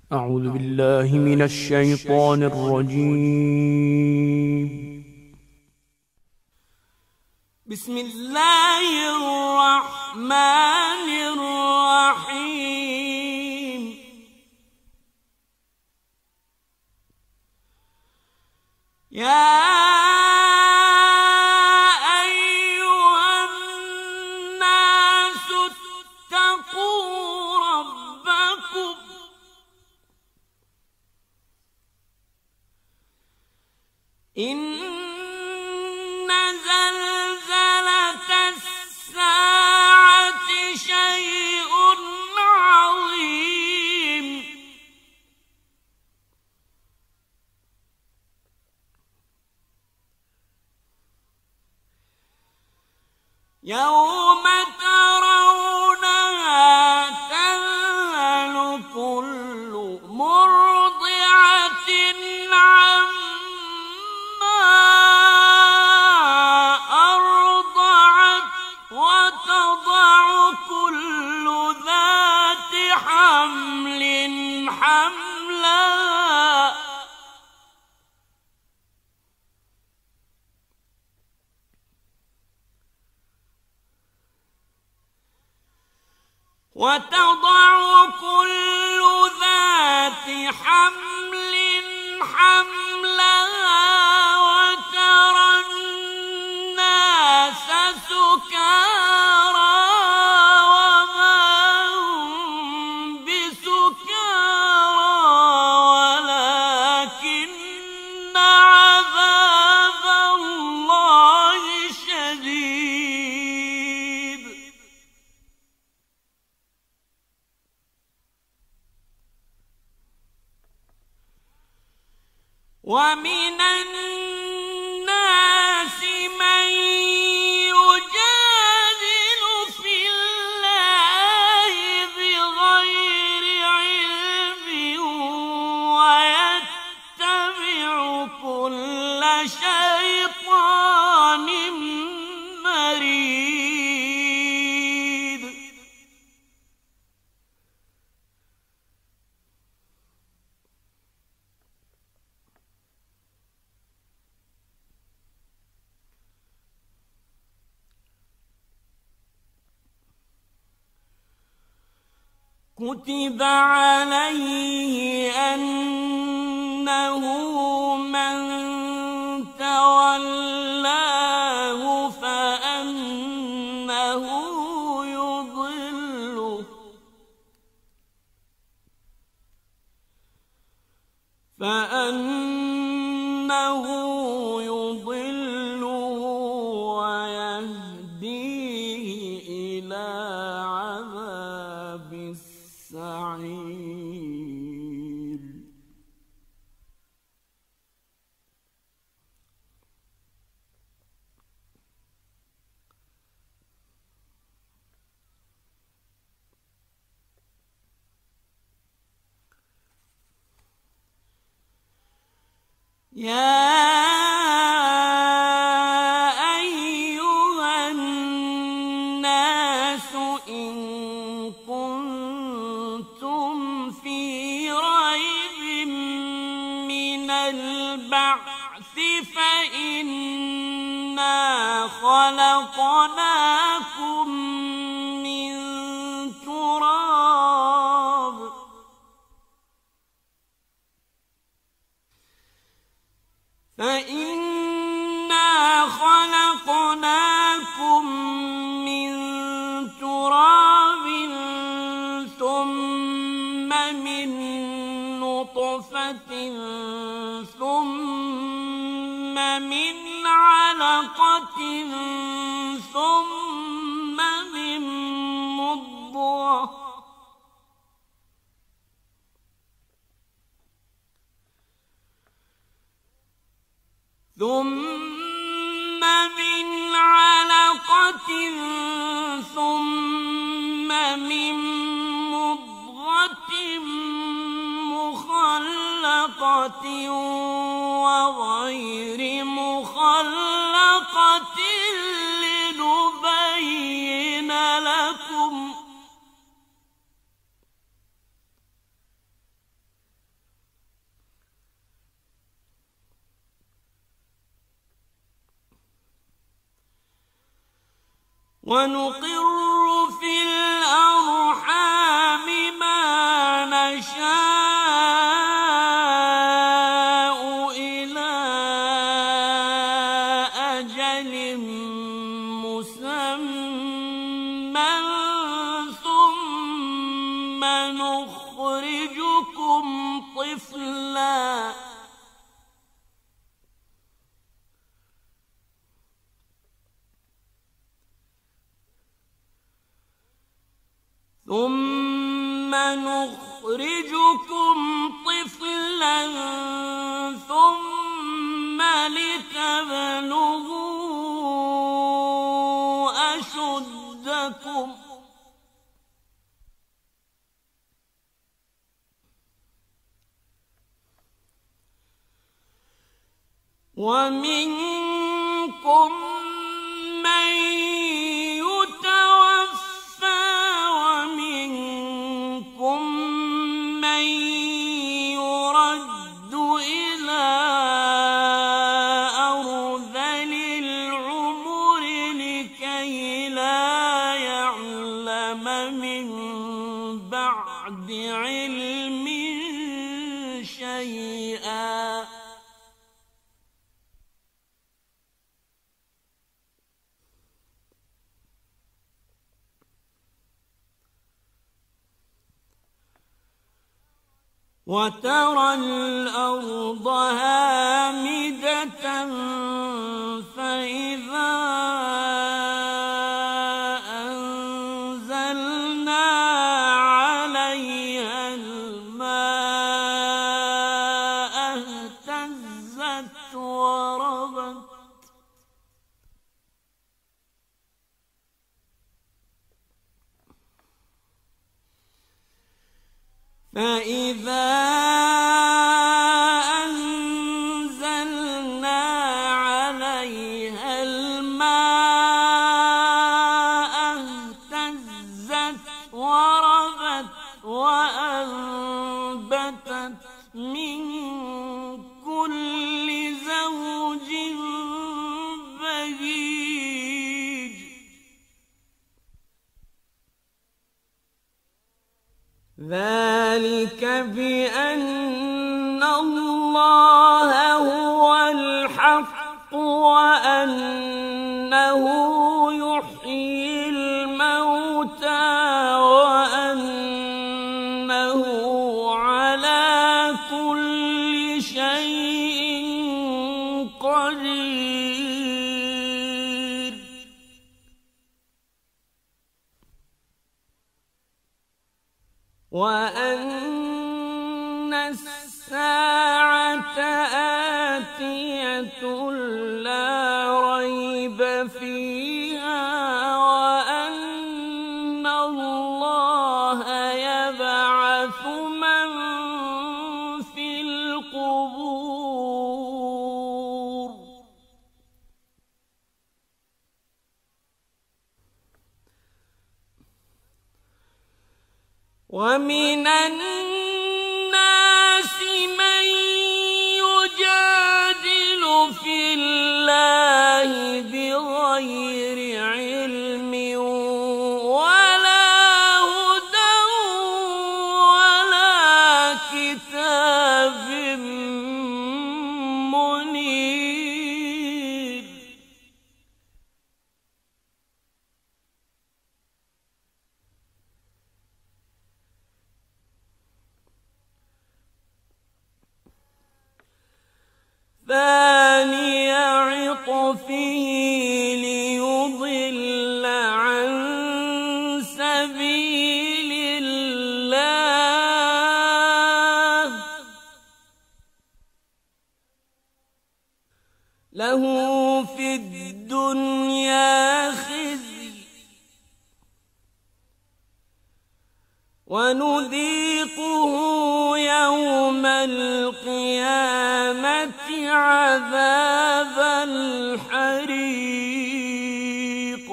أعوذ بالله من الشيطان الرجيم. بسم الله الرحمن الرحيم. يا أيها الناس اتقوا ربكم إن زلزلة الساعة شيء عظيم. يوم ترونها تذهل كل مرضعة عما أرضعت وتضع كل ذات حمل حملها وترى الناس سكارى وما هم بسكارى ولكن عذاب الله شديد. ومن الناس من يجادل في الله بغير علم ويتبع كل شيطان مريد. كتب عليه أنه من تولاه فأنه يضله ويهديه إلى عذاب السعير. يا أيها الناس إن كنتم في ريب من البعث فإنا خلقناكم من تراب ثم من نطفة ثم من علقة ثم من مضغة ثم من علقة ثم من مضغة مخلقة وغير مخلقة لنبين لكم ونقر في الأرحام ما نشاء إلى أجل مسمى ثم نخرجكم طفلا ثم لتبلغوا أشدكم ومنكم من يتوفى ومنكم من يرد إلى أرذل العمر لكي لا يعلم من بعد علم شيئا وترى الأرض هامدة فإذا أنزلنا عليها الماء اهتزت وربت فإذا أنزلنا عليها الماء اهتزت وربت وأنبتت من كل زوج بهيج ذلك بأن الله هو الحق وأنه يحيي الموتى وأنه على كل شيء قدير وأن الساعة آتية لا ريب فيها وأن الله يبعث من في القبور ومن الناس من يجادل في الله بغير علم ولا هدى ولا كتاب منير ثاني عطفه ليضل عن سبيل الله له في الدنيا خزي ونذيقه يوم القيامة عذاب الحريق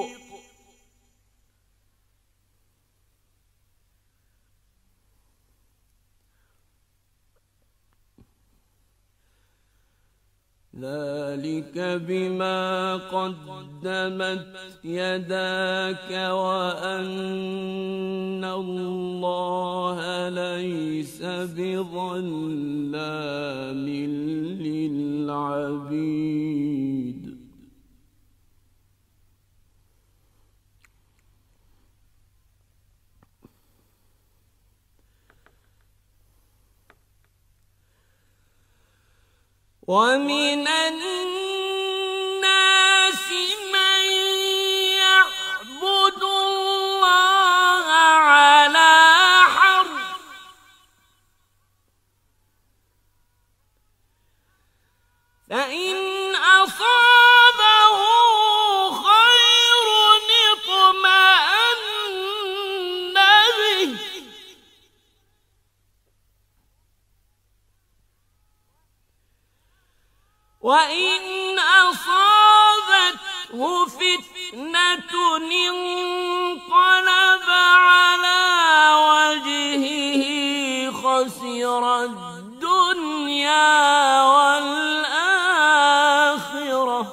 ذلك بما قدمت يداك وأن الله ليس بظلام للعبيد ومن الناس من يعبد الله على حرف فإن أصابه خير اطمأن به وإن أصابته فتنة انقلب على وجهه خسر الدنيا والآخرة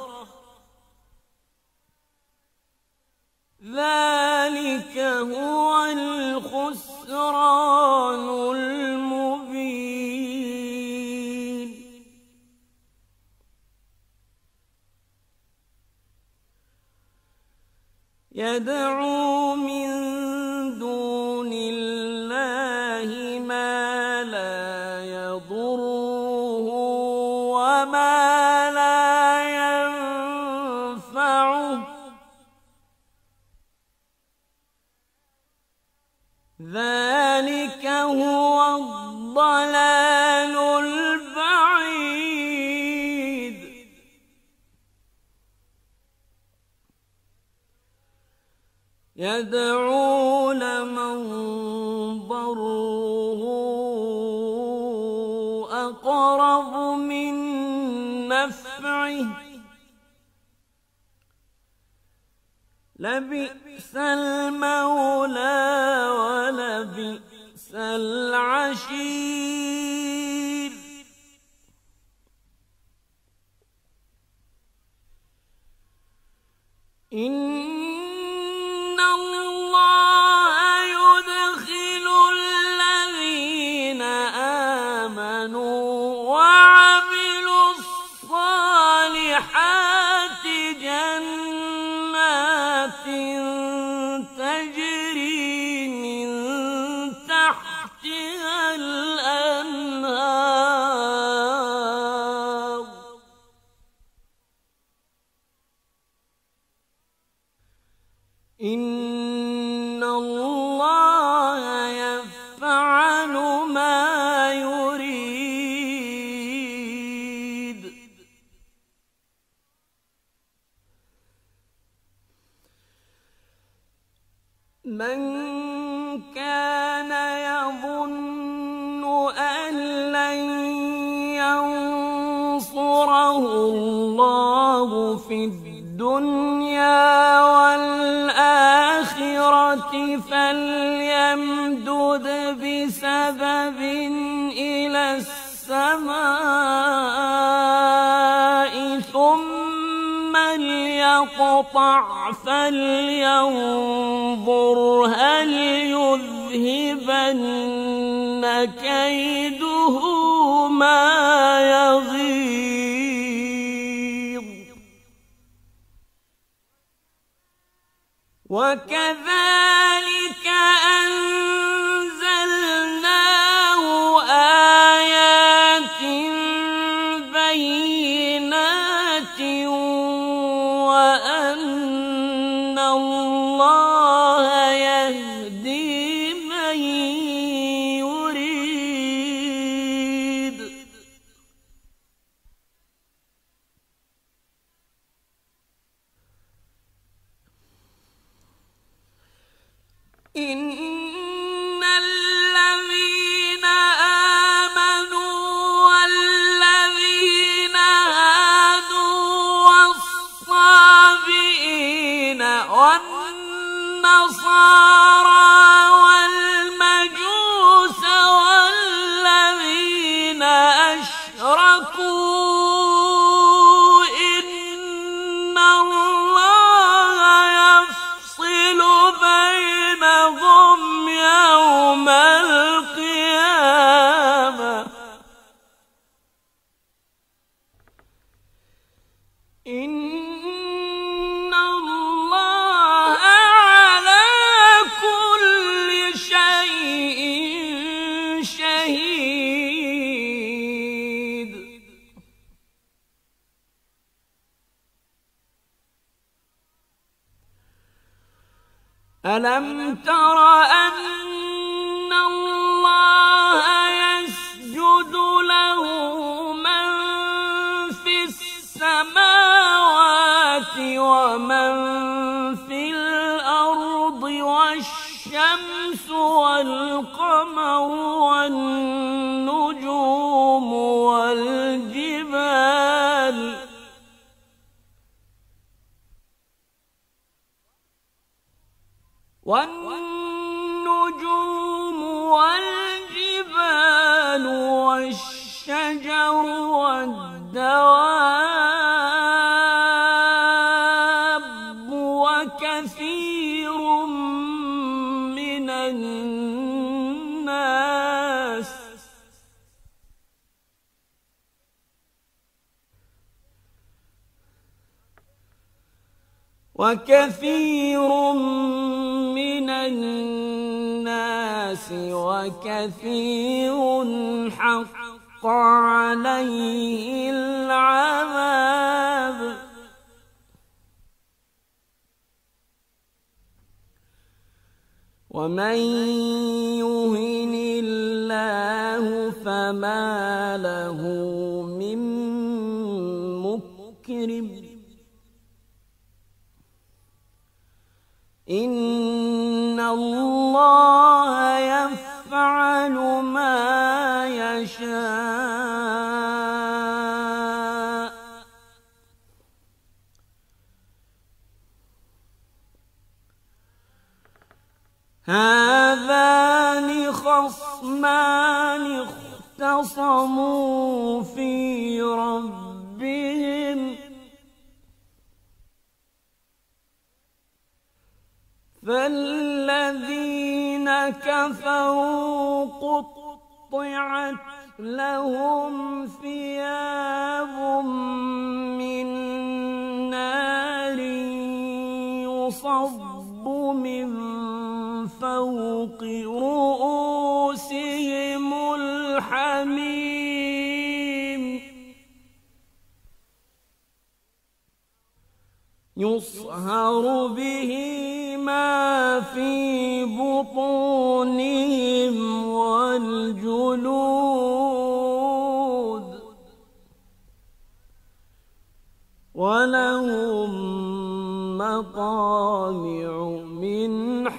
ذلك هو الخسران المبين يدعو من دون الله ما لا يضره وما لا ينفعه ذلك هو الضلال البعيد يدعو لمن ضره أقرب من نفعه لبئس المولى ولبئس العشير إن الله يدخل الذين آمنوا وعملوا الصالحات جنات تجري من تحتها الأنهار إن الله يفعل ما يريد من كان يظن أن لن ينصره الله في الدنيا والآخرة فليمدد بسبب إلى السماء ثم ليقطع فلينظر هل يذهبن كيده ما يغيظ وكذلك أنزلناه آيات بينات وأن الله يهدي من يريد إن الذين آمنوا والذين هادوا والصابئين والنصارى والمجوس والذين أشركوا ألم تر أن الله يسجد له من في السماوات ومن في الأرض والشمس والقمر والنجوم والجبال والشجر والدواب وكثير من الناس وكثير حق عليه العذاب ومن يهن الله فما له من مكرم إن الله يفعل ما يشاء هذان خصمان اختصموا في ربهم فالذين كفروا قطعت لهم ثياب من نار يصب من فوق رؤوسهم الحميم يصهر به ما في بطونهم والجلود ولهم مقامع من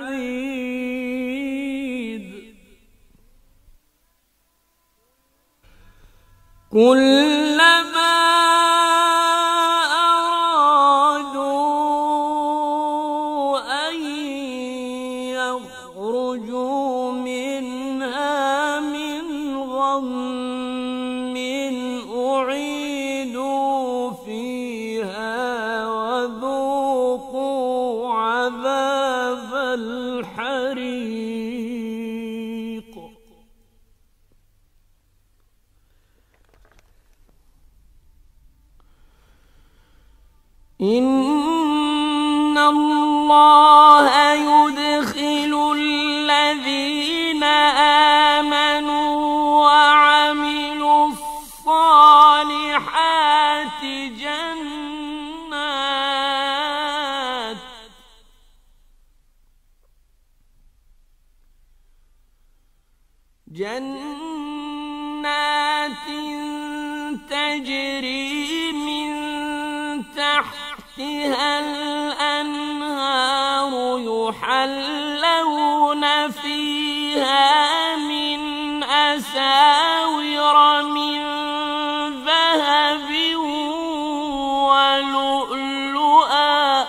حديد كلما إن الله يدخل الذين آمنوا وعملوا الصالحات جنات تجري من تحتها الأنهار يحلون فيها من أساور من ذهب ولؤلؤا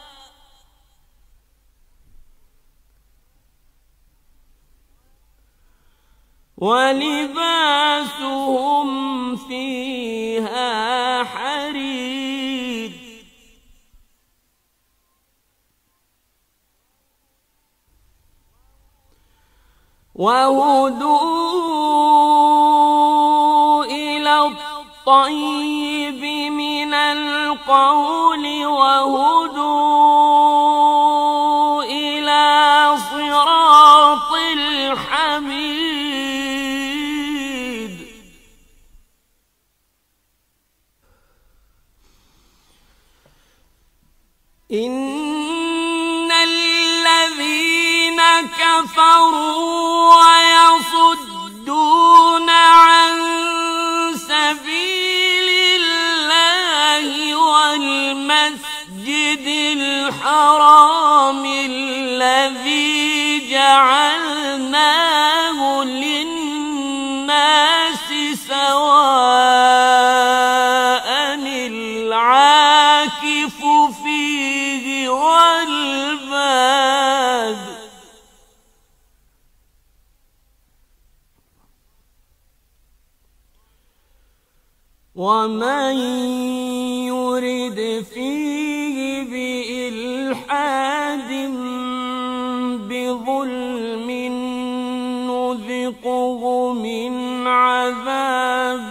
ولباسهم فيها حرير وهدوا إلى الطيب من القول وهدوا إلى صراط الحميد إن الذين كفروا ويصدون عن سبيل الله والمسجد الحرام الذي جعلناه للناس سواء العاكف فيه والباد ومن يرد فيه بإلحاد بظلم نذقه من عذاب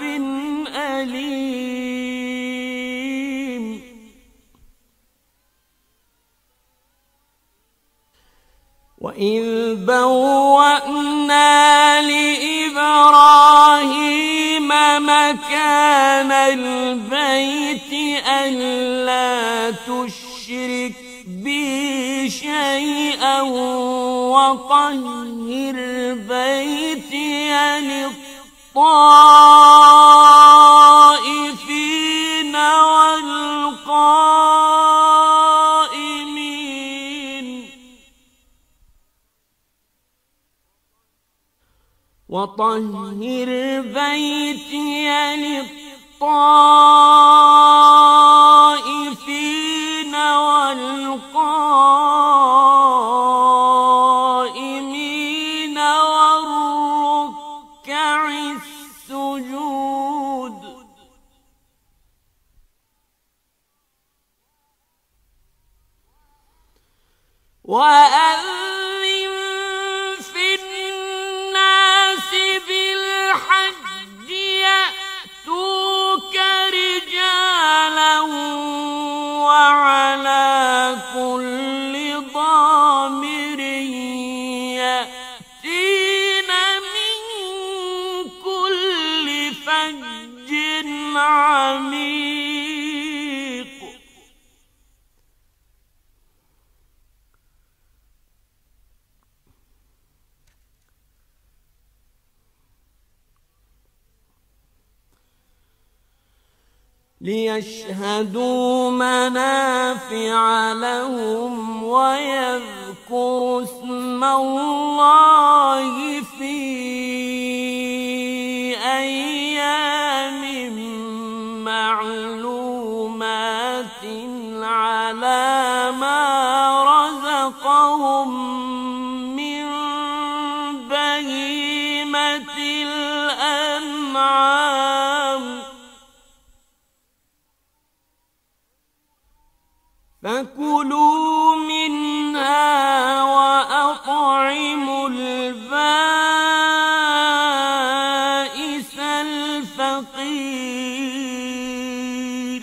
أليم وإذ بوأنا لإبراهيم مكان البيت ألا تشرك بي شيئا وطهر بيتي للطائفين والقائمين وطهر بيتي للطائفين والقائمين والركع السجود وأذن في الناس بالحج يأتوك رجالا وعلى كل ضامر يأتين من كل فج عميق ليشهدوا منافع لهم ويذكروا اسم الله في أيام معلومات على ما رزقهم من بهيمة الأنعام فكلوا منها وأطعموا البائس الفقير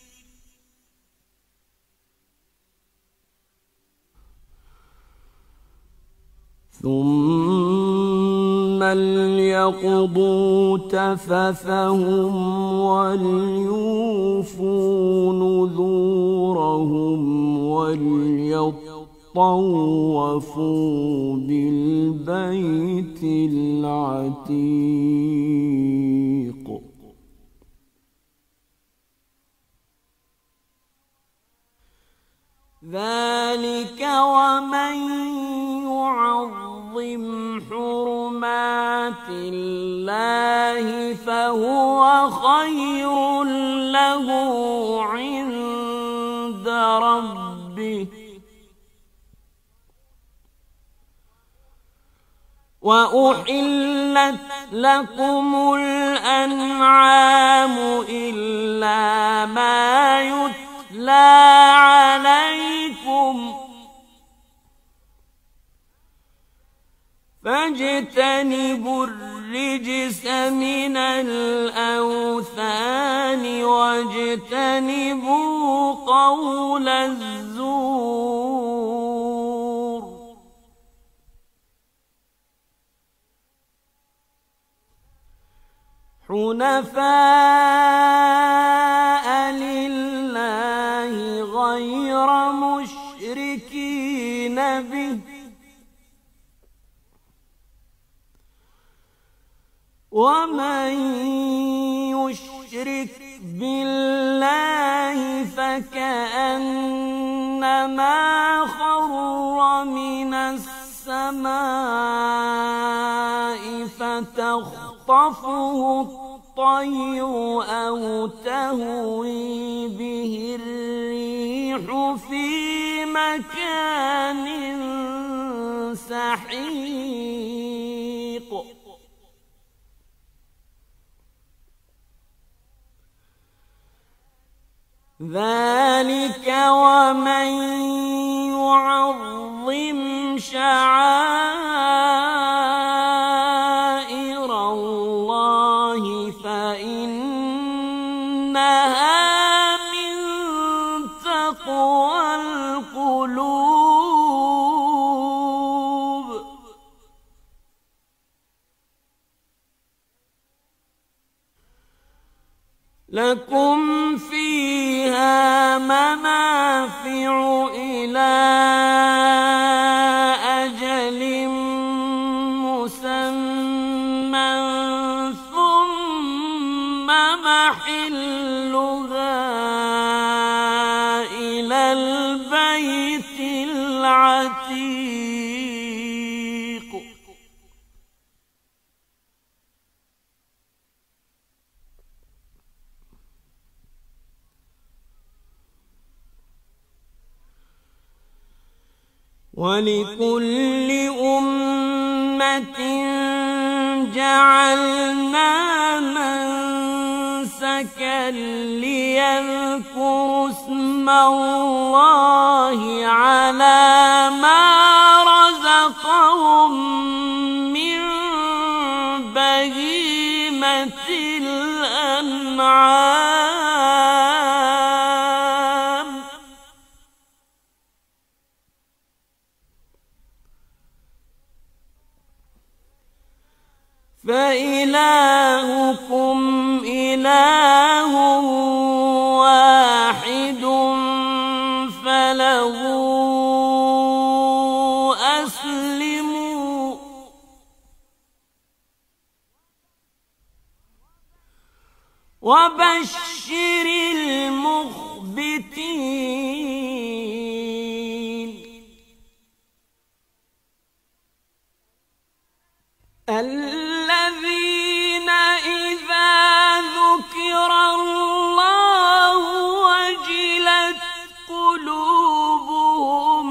ثم ليقضوا تفثهم وليوفوا نذورهم وليطوفوا بالبيت العتيق ذلك ومن يعظم حرمات الله فهو خير له عند ربه وأحلت لكم الأنعام إلا ما يتلى عليكم فاجتنبوا الرجس من الأوثان واجتنبوا قول الزور حنفاء لله غير مشركين به ومن يشرك بالله فكأنما خر من السماء فتخطفه الطير أو تهوي به الريح في مكان سحيق ذلك ومن يعظم شعائر الله فإنها من تقوى القلوب لكم فيها منافع إلى أجل مسمى ثم محلها إلى البيت العتيق ولكل أمة جعلنا منسكا ليذكروا اسم الله على ما رزقهم من بهيمة الأنعام فإلهكم إله واحد فله أسلموا وبشر المخبتين الذين إذا ذكر الله وجلت قلوبهم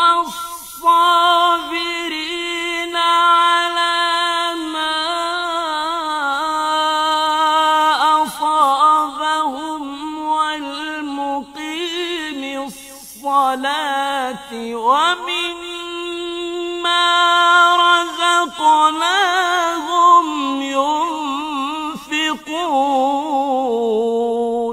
والصابرين على ما أصابهم والمقيم الصلاة ومما رزقناهم ينفقون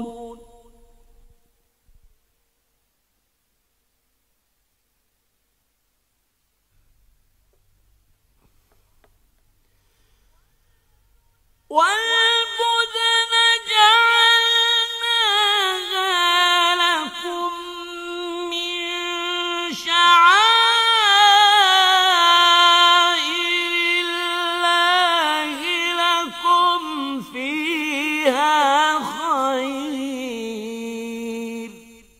والبدن جعلناها لكم من شعائر الله لكم فيها خير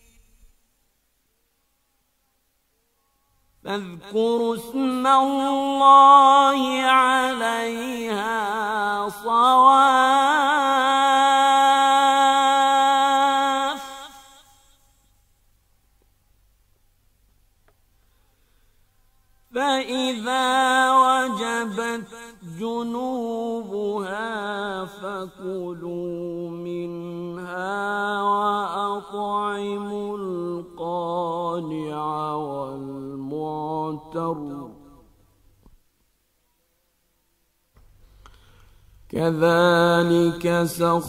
فاذكروا اسم الله عليها صواف فإذا وجبت جنوبها فكلوا منها وأطعموا القانع والمعتر كذلك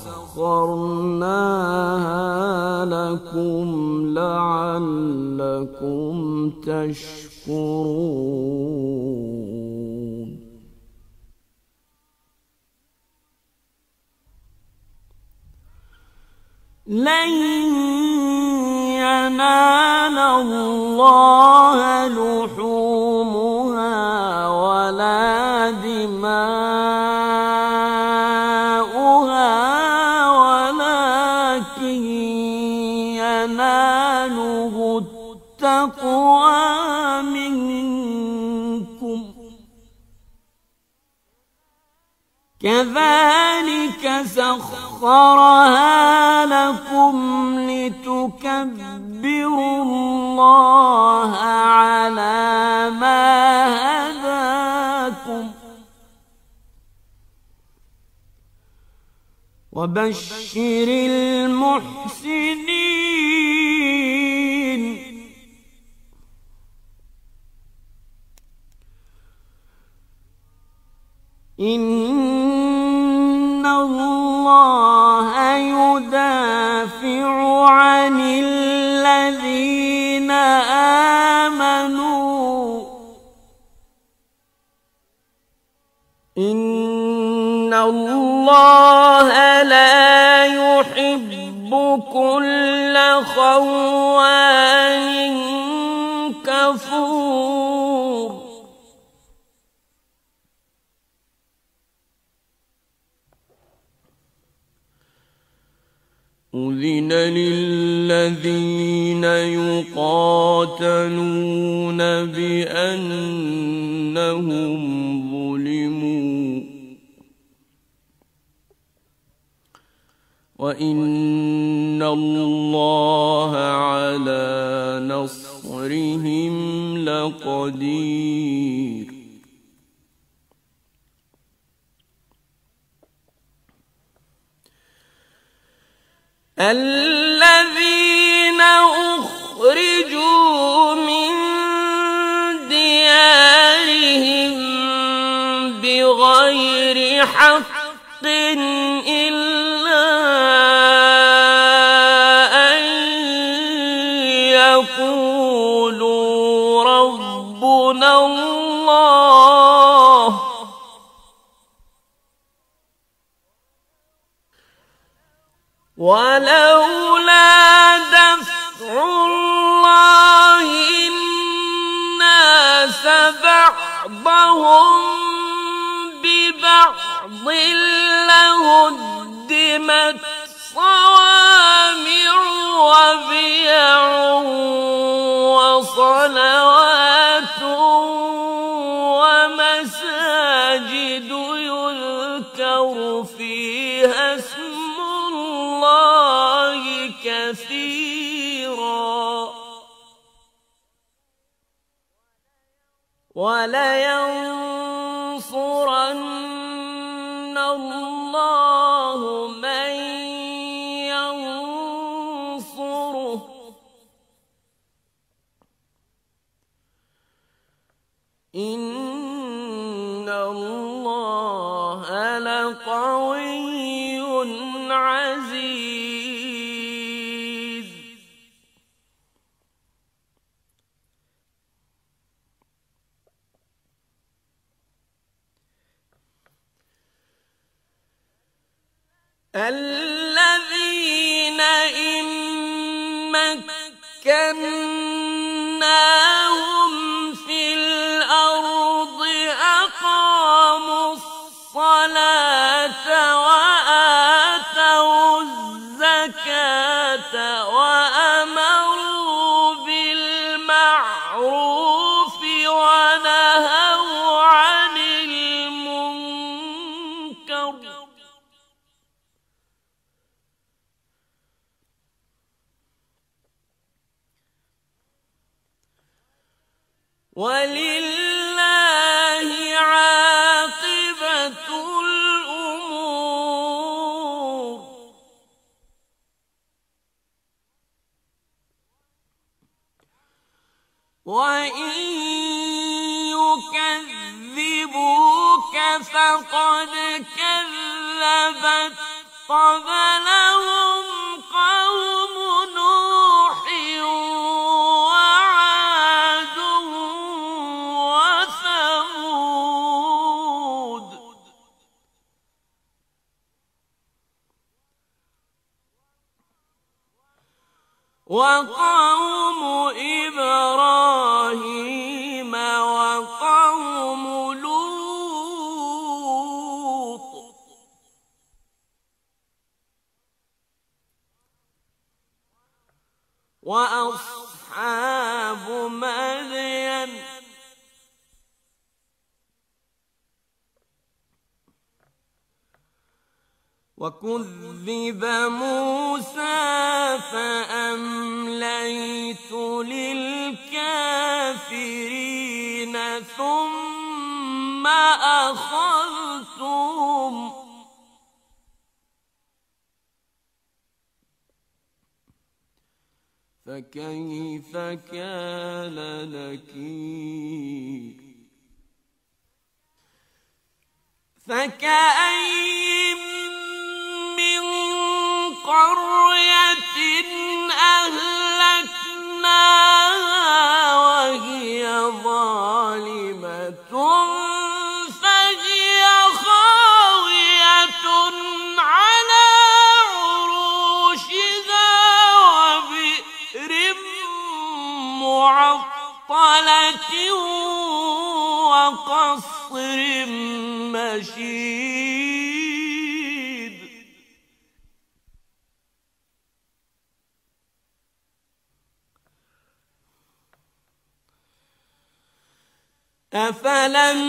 سخرناها لكم لعلكم تشكرون لن ينال الله لحومها ولا دماؤها كذلك سخرها لكم لتكبروا الله على ما هداكم وبشر المحسنين. إن الله يدافع عن الذين آمنوا إن الله لا يحب كل خوان كفور. أذن للذين يقاتلون بأنهم ظلموا وإن الله على نصرهم لقدير. الذين أخرجوا من ديارهم بغير حق إلا أن يقولوا ربنا الله ولولا دفع الله الناس بعضهم ببعض لهدمت صوامع وبيع وصلوات ومساجد يذكر فيها اسم الله كثيرا ولينصرن الله من ينصره إن الله لقوي عزيز. الذين إن مكناهم في الأرض أقاموا الصلاة وآتوا الزكاة وأمروا بالمعروف ونهوا عن المنكر ولله عاقبة الأمور. وإن يكذبوك فقد كذبت قبلهم قوم نوح وعاد وثمود وقوم إبراهيم وقوم لوط وأصحاب مدين وكذب موسى فأمليت للكافرين ثم أخذتهم فكيف كان نكير فكأين من قرية أهلكناها وهي ظالمة فهي خاوية على عروشها وبئر معطلة وقصر مشيد أفلم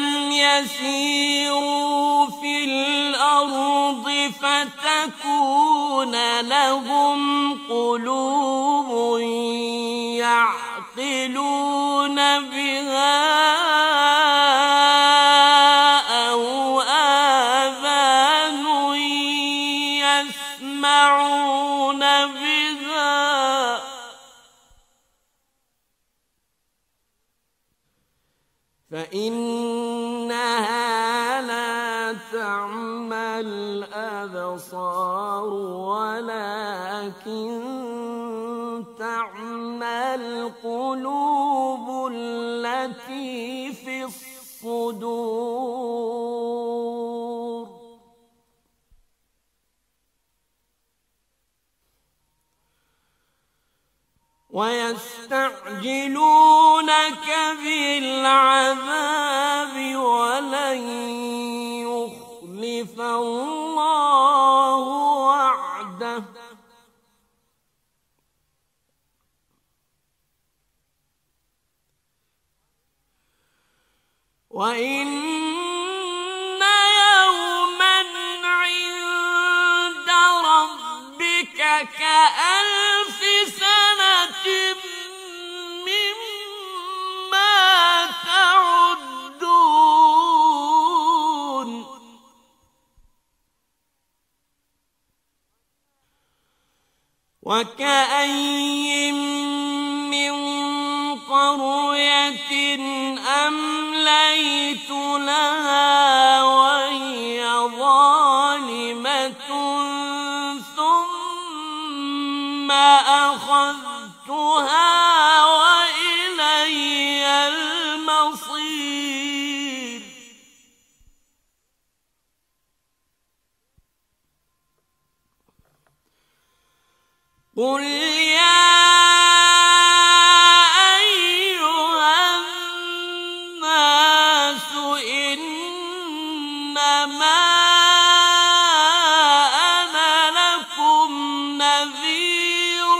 يسيروا في الأرض فتكون لهم قلوب يعقلون بها أو آذان يسمعون بها فإنها لا تعمى الأبصار ولكن تعمى القلوب التي في الصدور ويستعجلونك بالعذاب ولن يخلف الله وعده وإن يوما عند ربك كألف سنة مما تعدون وكأين من قرية أمليت لها وهي ظالمة ثم أخذتها وإلي المصير قل يا أيها الناس إنما أنا لكم نذير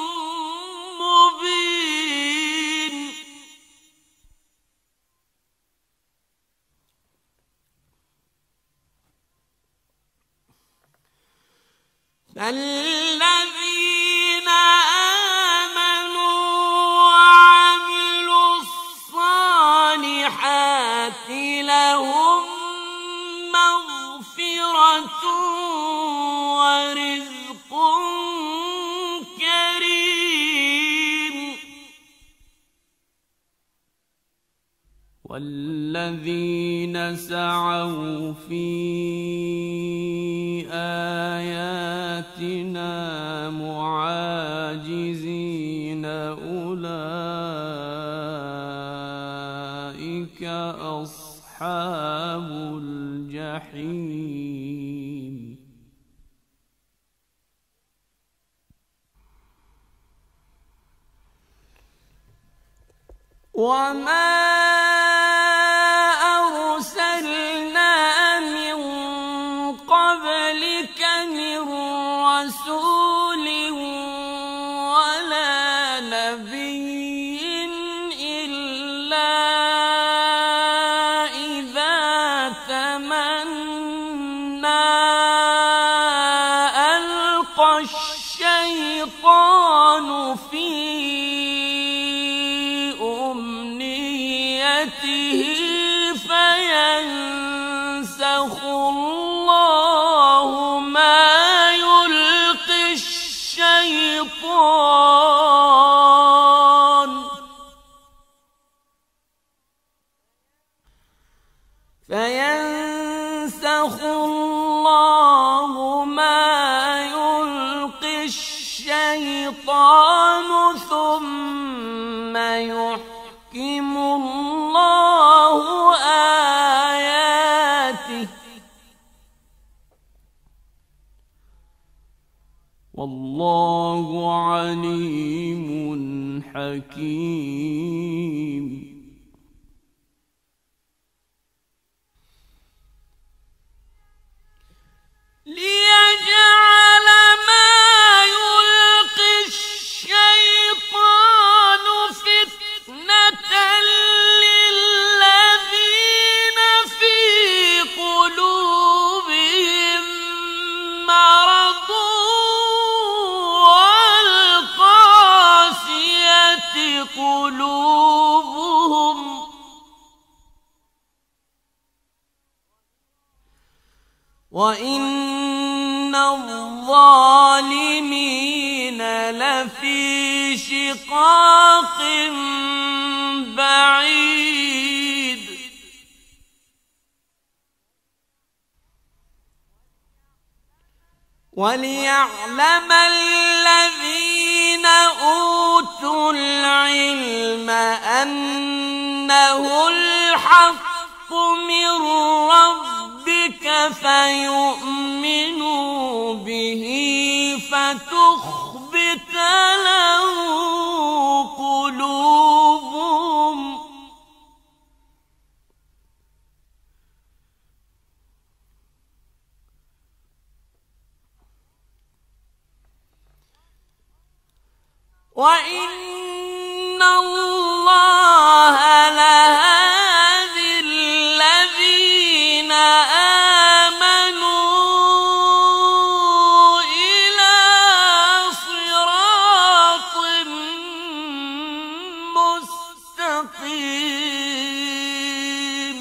مبين فالذين آمنوا وعملوا الصالحات لهم مغفرة ورزق كريم والذين سعوا في آياتنا معاجزين أولئك أصحاب الجحيم وما أرسلنا من قبلك من رسول ولا نبي إلا إذا تمنى الشيطان في أمنيته فينسخ الله ما يلقي الشيطان ثم يحكم الله آياته والله عليم حكيم. ليجعل ما يلقي الشيطان فتنة للذين في قلوبهم مرض والقاسية قلوبهم وإن الظالمين لفي شقاق بعيد. وليعلم الذين أوتوا العلم أنه الحق من ربك فيؤمنوا به فتخبت له قلوبهم وإن الله لهادي الذين آمنوا إلى صراط مستقيم.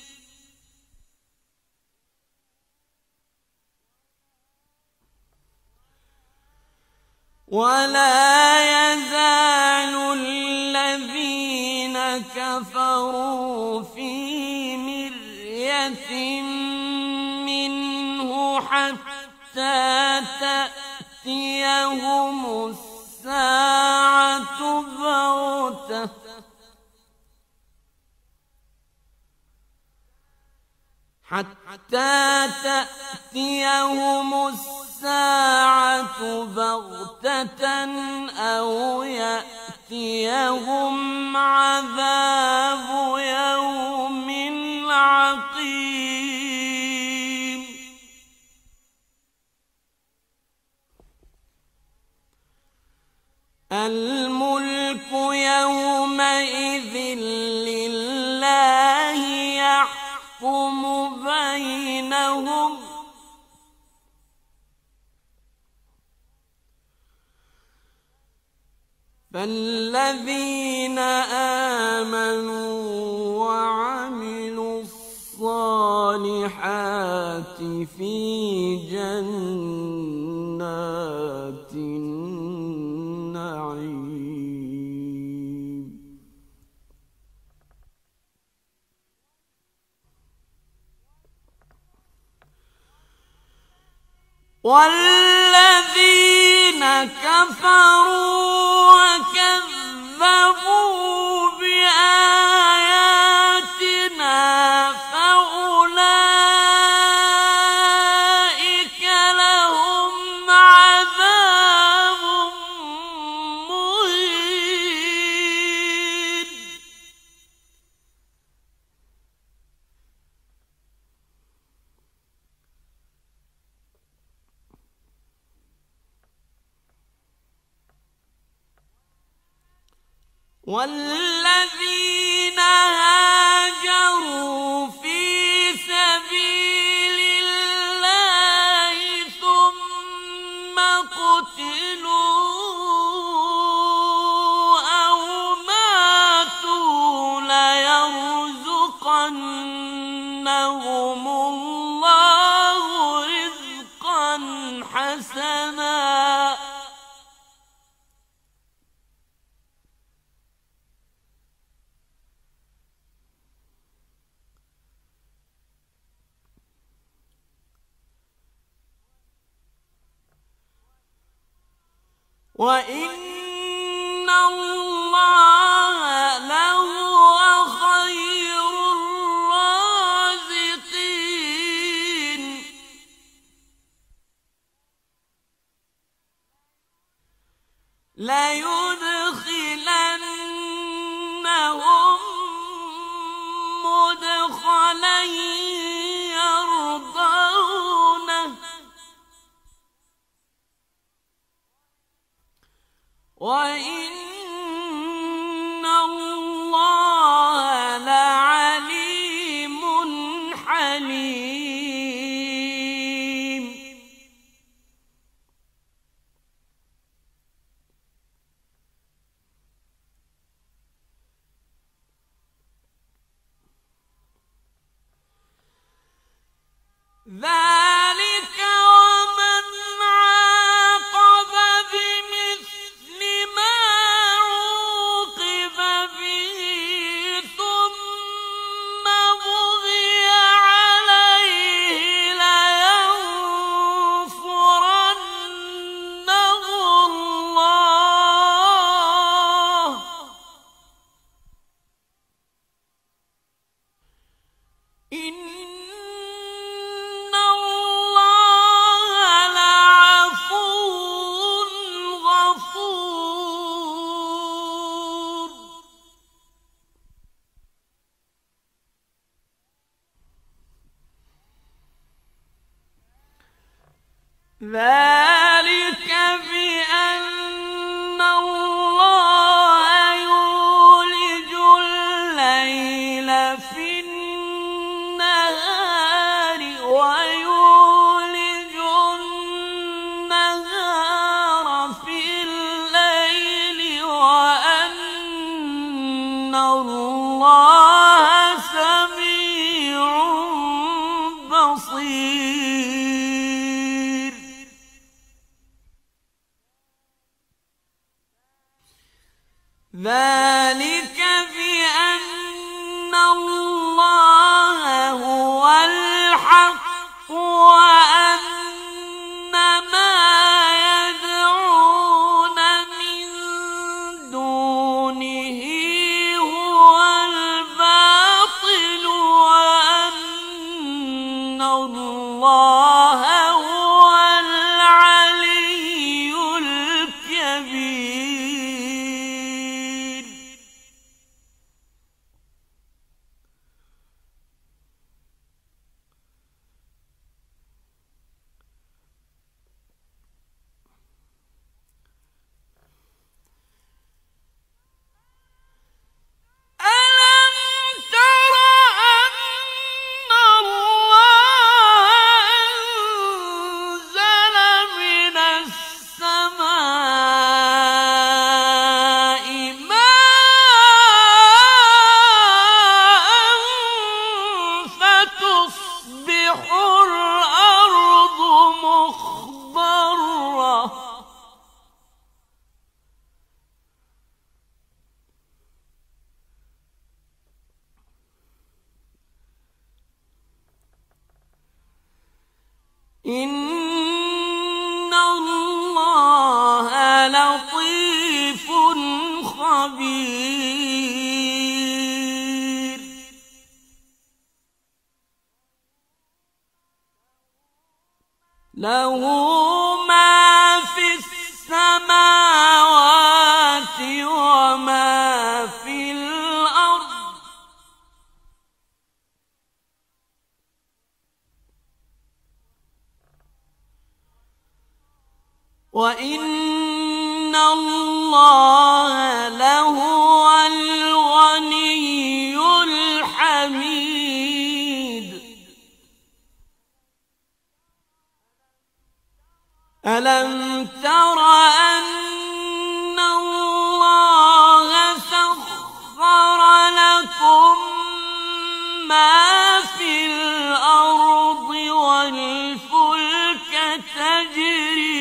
ولا يزال الذين كفروا في مرية منه حتى تأتيهم الساعة بغتة أو يأتيهم عذاب يوم عقيم. الملك يومئذ لله يحكم بينهم فالذين آمنوا وعملوا الصالحات في جنات النعيم. والذين كفروا وكذبوا بآياتنا فأولئك لهم عذاب مهين. والذين هاجروا في سبيل الله ثم قتلوا حسنا وإن الله لهو خير الرازقين ليدخلنهم مدخلا يرضونه وإن الله لعليم حليم ذلك ومن عاقب بمثل ما عوقب به ثم بغي عليه لينصرنه الله إن الله لعفو غفور ذلك بأن الله يولج الليل في النهار ويولج النهار في الليل وأن الله سميع بصير ذلك بأن الله هو الحق وأن ما يدعون من دونه هو الباطل وأن الله هو العلي الكبير ألم تر أن الله أنزل من السماء ماء فتصبح الأرض مخضرة إن الله لطيف خبير له ما في السماوات وما في الأرض وإن الله لهو الغني الحميد ألم تر أن الله سخر لكم ما في الأرض والفلك تجري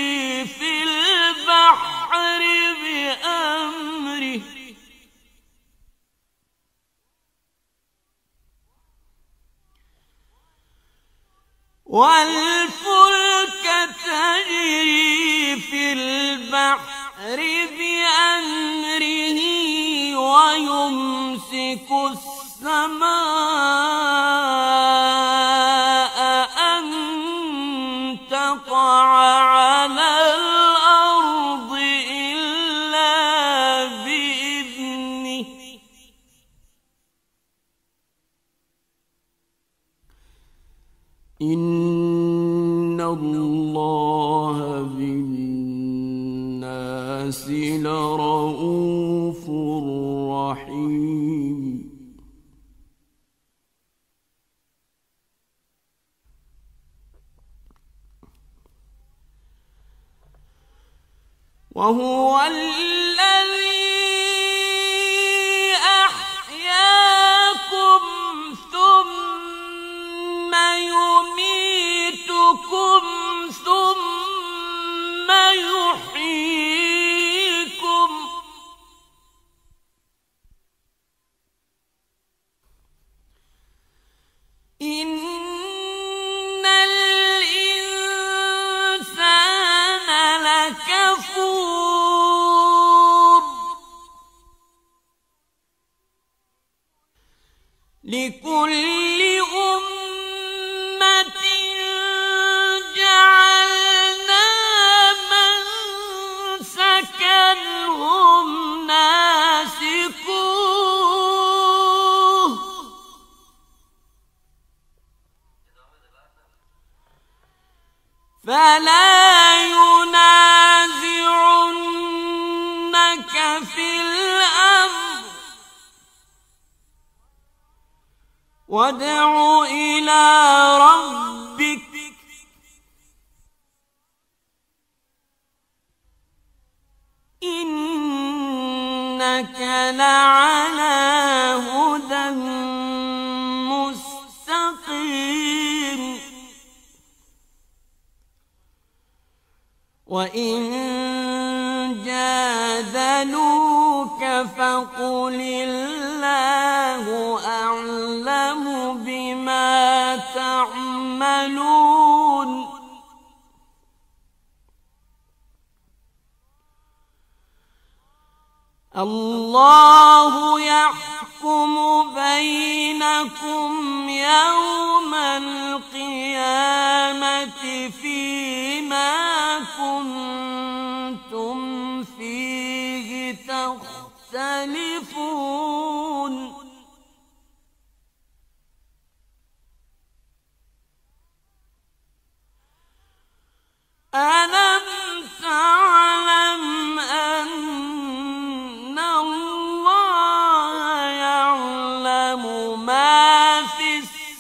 والفلك تجري في البحر بأمره ويمسك السماء أن تقع على الأرض إلا بإذنه إن الله بالناس لرءوف رحيم وهو الذي أحياكم ثم يميتكم ثم يحييكم إن الإنسان لكفور لكل أمة جعلنا منسكا هم ناسكوه فلا ينازعنك في الأمر وادع إلى ربك إنك لعلى هدى مستقيم وإن جادلوك فقل الله أعلم بما تعملون الله يحكم بينكم يوم القيامة فيما كنتم فيه تختلفون ألم تعلم أن الله يعلم ما في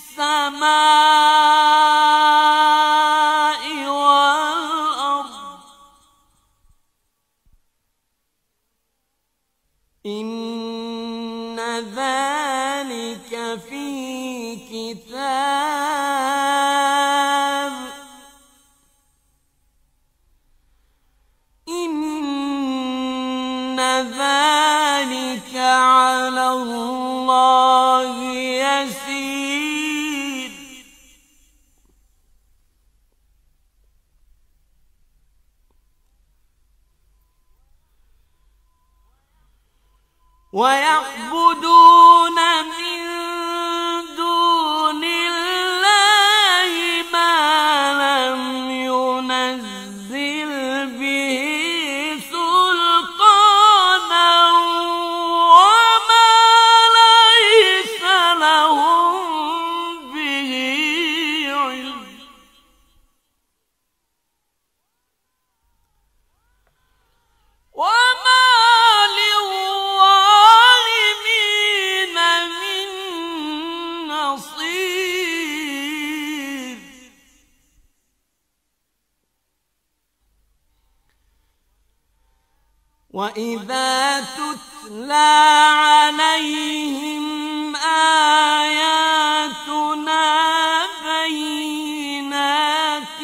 السماء والأرض إن ذلك في كتاب إن ذلك على الله يسير ويعبدون من دون الله ما لم ينزل به سلطانا وما ليس لهم به علم وما للظالمين من نصير وإذا تتلى عليهم آياتنا بينات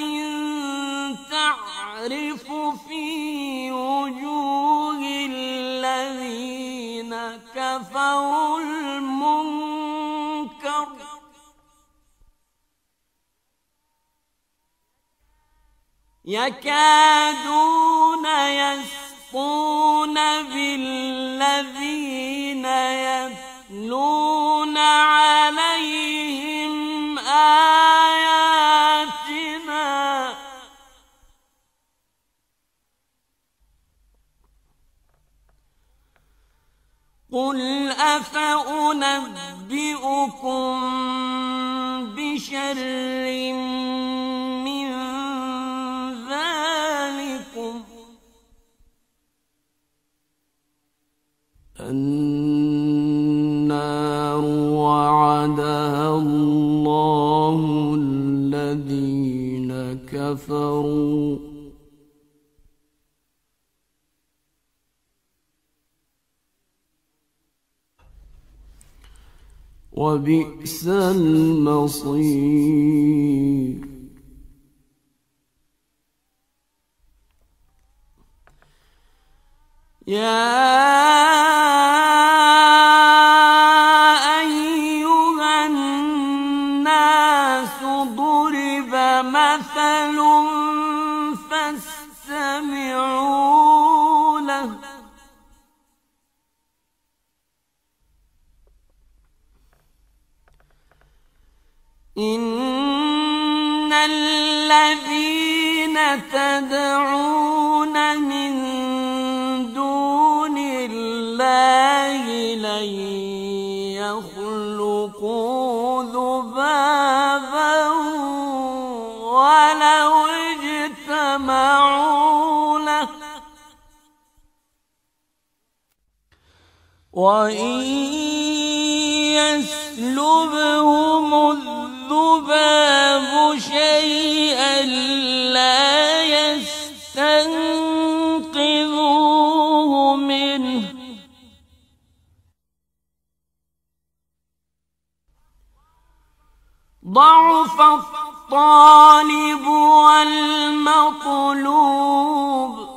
تعرف في وجوه الذين كفروا المنكر يكادون يسطون بالذين يتلون عليهم آياتنا قل أفأنبئكم بشر من ذلكم النار وعدها الله الذين كفروا وبئس المصير يا أيها الناس ضرب مثل فاستمعوا له إن الذين تدعون من دون الله لن يخلقوا ذبابا ولو اجتمعوا له وإن يسلبهم الذباب شيئا لا يستنقذوه منه ضعف الطالب والمطلوب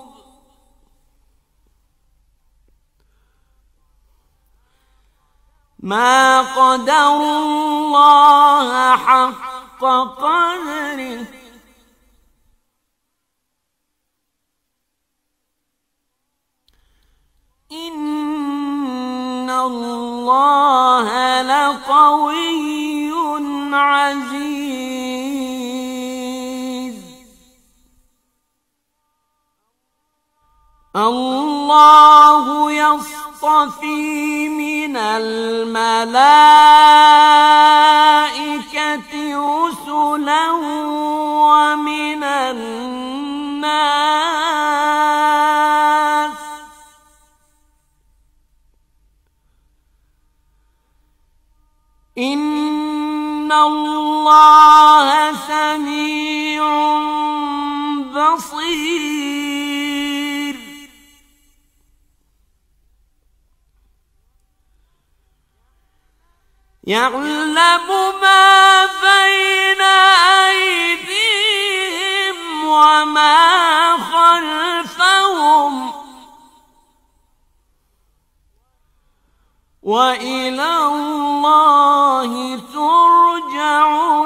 ما قدروا الله حق قدره إن الله لقوي عزيز الله يصطفي من الملائكة رسلا ومن الناس إن الله سميع بصير يعلم ما بين أيديهم وما خلفهم وإلى الله ترجع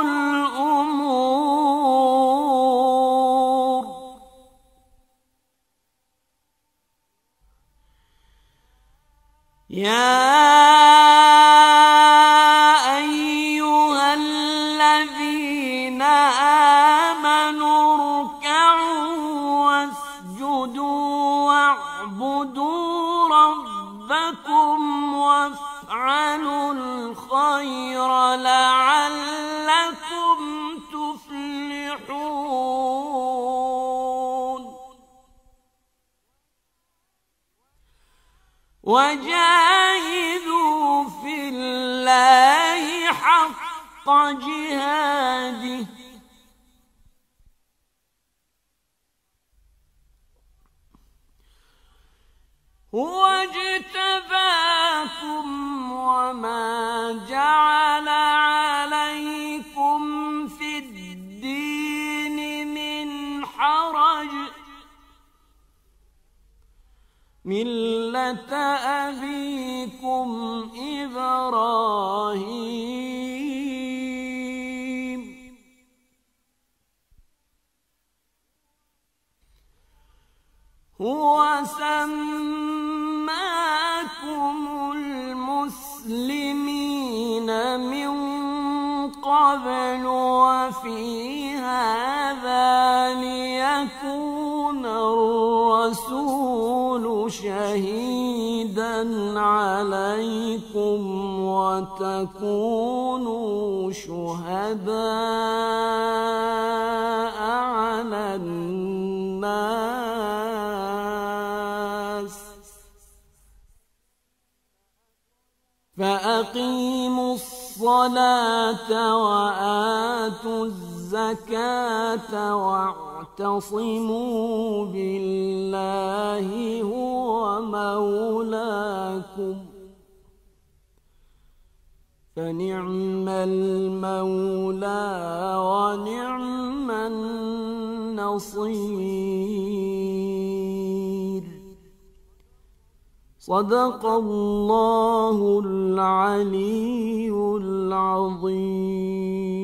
الأمور يا أيها الذين آمنوا اركعوا واسجدوا واعبدوا ربكم وافعلوا الخير لعلكم تفلحون وجاهدوا في الله حق جهاده هو اجتباكم وما جعل عليكم في الدين من حرج ملة أبيكم إبراهيم هو سماكم المسلمين من قبل وفي هذا ليكون الرسول شهيدا عليكم وتكونوا شهداء على الناس فأقيموا الصلاة وآتوا الزكاة واعتصموا بالله هو مولاكم فنعم المولى ونعم النصير. صدق الله العلي العظيم.